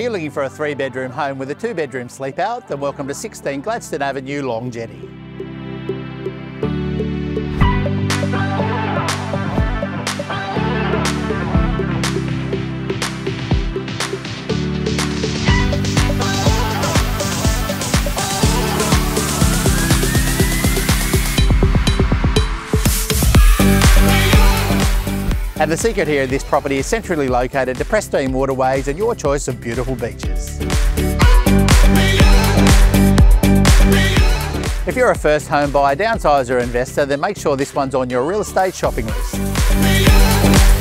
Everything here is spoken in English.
Are you looking for a 3-bedroom home with a 2-bedroom sleep out? Then welcome to 16 Gladstan Avenue, Long Jetty. And the secret here in this property is centrally located to pristine waterways and your choice of beautiful beaches. If you're a first home buyer, downsizer or investor, then make sure this one's on your real estate shopping list.